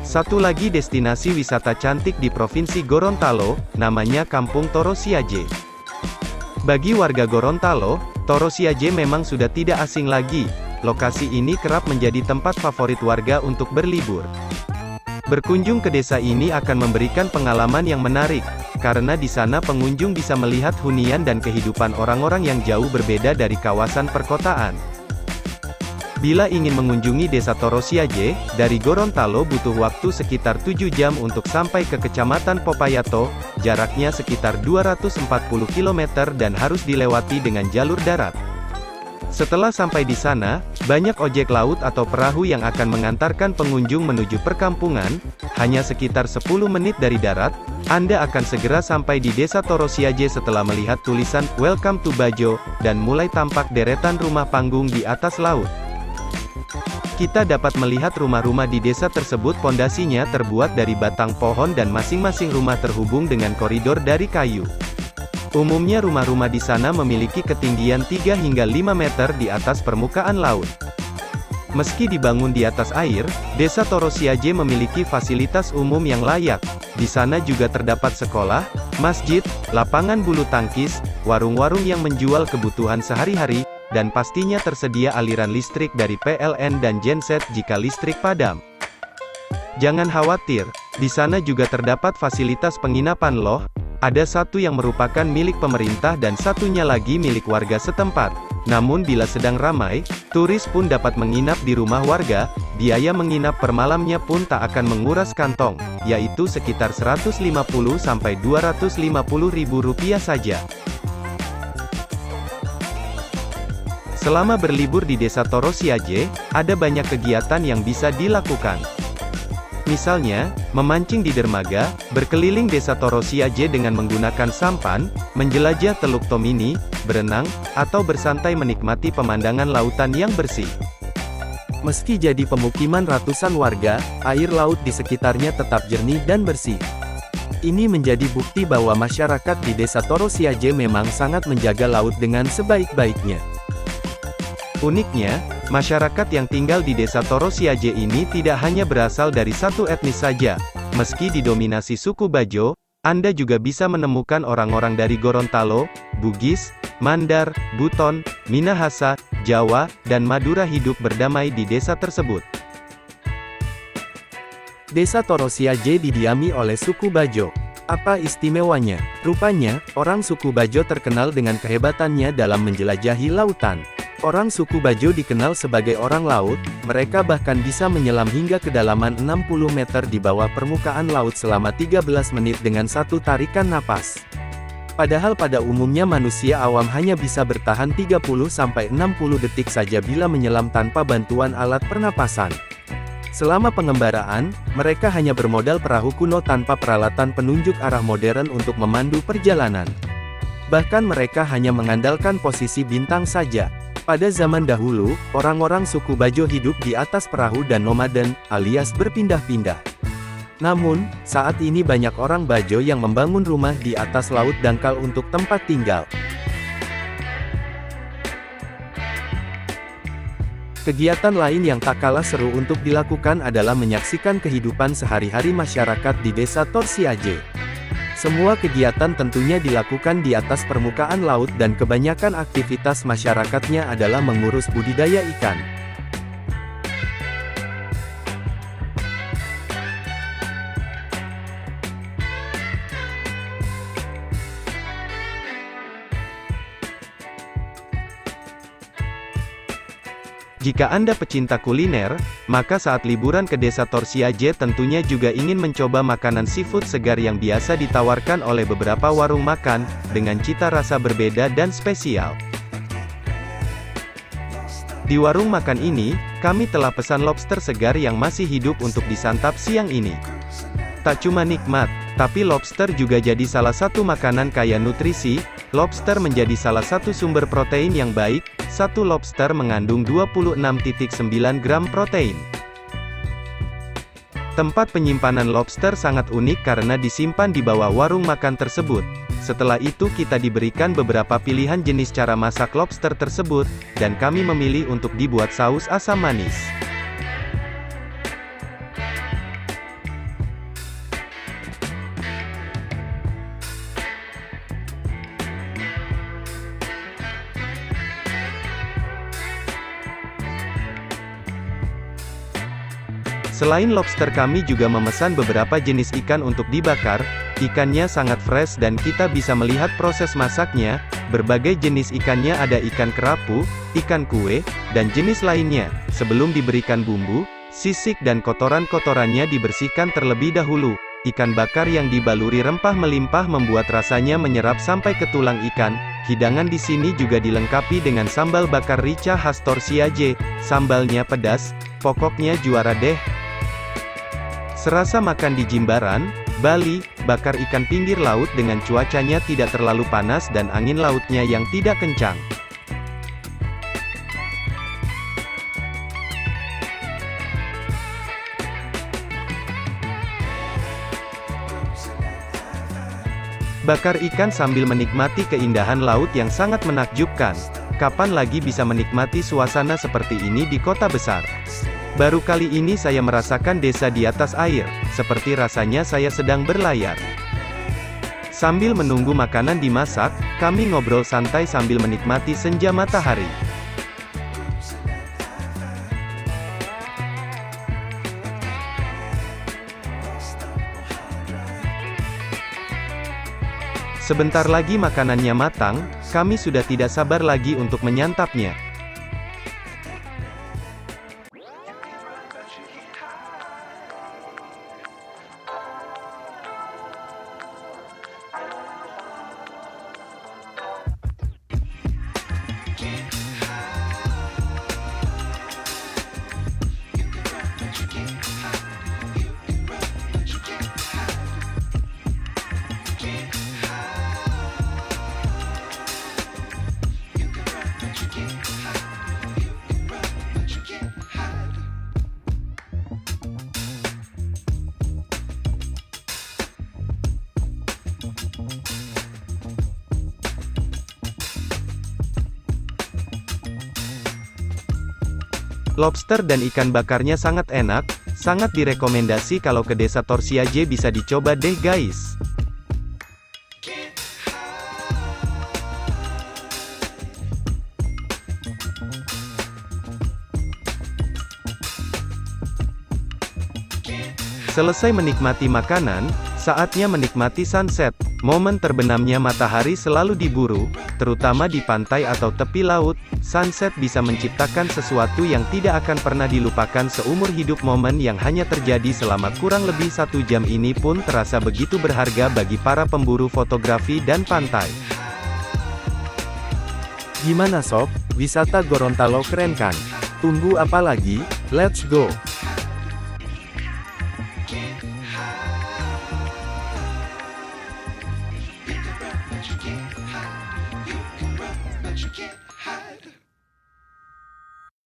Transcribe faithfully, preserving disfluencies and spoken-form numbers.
Satu lagi destinasi wisata cantik di Provinsi Gorontalo, namanya Kampung Toro Siaje. Bagi warga Gorontalo, Toro Siaje memang sudah tidak asing lagi. Lokasi ini kerap menjadi tempat favorit warga untuk berlibur. Berkunjung ke desa ini akan memberikan pengalaman yang menarik, karena di sana pengunjung bisa melihat hunian dan kehidupan orang-orang yang jauh berbeda dari kawasan perkotaan. Bila ingin mengunjungi desa Toro Siaje, dari Gorontalo butuh waktu sekitar tujuh jam untuk sampai ke Kecamatan Popayato, jaraknya sekitar dua ratus empat puluh kilometer dan harus dilewati dengan jalur darat. Setelah sampai di sana, banyak ojek laut atau perahu yang akan mengantarkan pengunjung menuju perkampungan. Hanya sekitar sepuluh menit dari darat, Anda akan segera sampai di desa Toro Siaje setelah melihat tulisan "Welcome to Bajo" dan mulai tampak deretan rumah panggung di atas laut. Kita dapat melihat rumah-rumah di desa tersebut pondasinya terbuat dari batang pohon dan masing-masing rumah terhubung dengan koridor dari kayu. Umumnya rumah-rumah di sana memiliki ketinggian tiga hingga lima meter di atas permukaan laut. Meski dibangun di atas air, desa Toro Siaje memiliki fasilitas umum yang layak. Di sana juga terdapat sekolah, masjid, lapangan bulu tangkis, warung-warung yang menjual kebutuhan sehari-hari, dan pastinya tersedia aliran listrik dari P L N dan genset jika listrik padam. Jangan khawatir, di sana juga terdapat fasilitas penginapan loh. Ada satu yang merupakan milik pemerintah dan satunya lagi milik warga setempat. Namun bila sedang ramai, turis pun dapat menginap di rumah warga. Biaya menginap per malamnya pun tak akan menguras kantong, yaitu sekitar seratus lima puluh sampai dua ratus lima puluh ribu rupiah saja. Selama berlibur di desa Toro Siaje, ada banyak kegiatan yang bisa dilakukan. Misalnya, memancing di dermaga, berkeliling desa Toro Siaje dengan menggunakan sampan, menjelajah Teluk Tomini, berenang, atau bersantai menikmati pemandangan lautan yang bersih. Meski jadi pemukiman ratusan warga, air laut di sekitarnya tetap jernih dan bersih. Ini menjadi bukti bahwa masyarakat di desa Toro Siaje memang sangat menjaga laut dengan sebaik-baiknya. Uniknya, masyarakat yang tinggal di desa Toro Siaje ini tidak hanya berasal dari satu etnis saja. Meski didominasi suku Bajo, Anda juga bisa menemukan orang-orang dari Gorontalo, Bugis, Mandar, Buton, Minahasa, Jawa, dan Madura hidup berdamai di desa tersebut. Desa Toro Siaje didiami oleh suku Bajo. Apa istimewanya? Rupanya, orang suku Bajo terkenal dengan kehebatannya dalam menjelajahi lautan. Orang suku Bajo dikenal sebagai orang laut, mereka bahkan bisa menyelam hingga kedalaman enam puluh meter di bawah permukaan laut selama tiga belas menit dengan satu tarikan napas. Padahal pada umumnya manusia awam hanya bisa bertahan tiga puluh sampai enam puluh detik saja bila menyelam tanpa bantuan alat pernapasan. Selama pengembaraan, mereka hanya bermodal perahu kuno tanpa peralatan penunjuk arah modern untuk memandu perjalanan. Bahkan mereka hanya mengandalkan posisi bintang saja. Pada zaman dahulu, orang-orang suku Bajo hidup di atas perahu dan nomaden, alias berpindah-pindah. Namun, saat ini banyak orang Bajo yang membangun rumah di atas laut dangkal untuk tempat tinggal. Kegiatan lain yang tak kalah seru untuk dilakukan adalah menyaksikan kehidupan sehari-hari masyarakat di desa Toro Siaje. Semua kegiatan tentunya dilakukan di atas permukaan laut dan kebanyakan aktivitas masyarakatnya adalah mengurus budidaya ikan. Jika Anda pecinta kuliner, maka saat liburan ke desa Toro Siaje tentunya juga ingin mencoba makanan seafood segar yang biasa ditawarkan oleh beberapa warung makan, dengan cita rasa berbeda dan spesial. Di warung makan ini, kami telah pesan lobster segar yang masih hidup untuk disantap siang ini. Tak cuma nikmat, tapi lobster juga jadi salah satu makanan kaya nutrisi. Lobster menjadi salah satu sumber protein yang baik. Satu lobster mengandung dua puluh enam koma sembilan gram protein. Tempat penyimpanan lobster sangat unik karena disimpan di bawah warung makan tersebut. Setelah itu kita diberikan beberapa pilihan jenis cara masak lobster tersebut, dan kami memilih untuk dibuat saus asam manis. Selain lobster kami juga memesan beberapa jenis ikan untuk dibakar. Ikannya sangat fresh dan kita bisa melihat proses masaknya. Berbagai jenis ikannya ada ikan kerapu, ikan kue, dan jenis lainnya. Sebelum diberikan bumbu, sisik dan kotoran-kotorannya dibersihkan terlebih dahulu. Ikan bakar yang dibaluri rempah melimpah membuat rasanya menyerap sampai ke tulang ikan. Hidangan di sini juga dilengkapi dengan sambal bakar rica khas Torsiaje. Sambalnya pedas, pokoknya juara deh. Serasa makan di Jimbaran, Bali, bakar ikan pinggir laut dengan cuacanya tidak terlalu panas dan angin lautnya yang tidak kencang. Bakar ikan sambil menikmati keindahan laut yang sangat menakjubkan. Kapan lagi bisa menikmati suasana seperti ini di kota besar? Baru kali ini saya merasakan desa di atas air, seperti rasanya saya sedang berlayar. Sambil menunggu makanan dimasak, kami ngobrol santai sambil menikmati senja matahari. Sebentar lagi makanannya matang, kami sudah tidak sabar lagi untuk menyantapnya. Lobster dan ikan bakarnya sangat enak, sangat direkomendasi kalau ke desa Torsiaje, bisa dicoba deh guys. Selesai menikmati makanan, saatnya menikmati sunset. Momen terbenamnya matahari selalu diburu, terutama di pantai atau tepi laut. Sunset bisa menciptakan sesuatu yang tidak akan pernah dilupakan seumur hidup. Momen yang hanya terjadi selama kurang lebih satu jam ini pun terasa begitu berharga bagi para pemburu fotografi dan pantai. Gimana sob, wisata Gorontalo keren kan? Tunggu apa lagi? Let's go!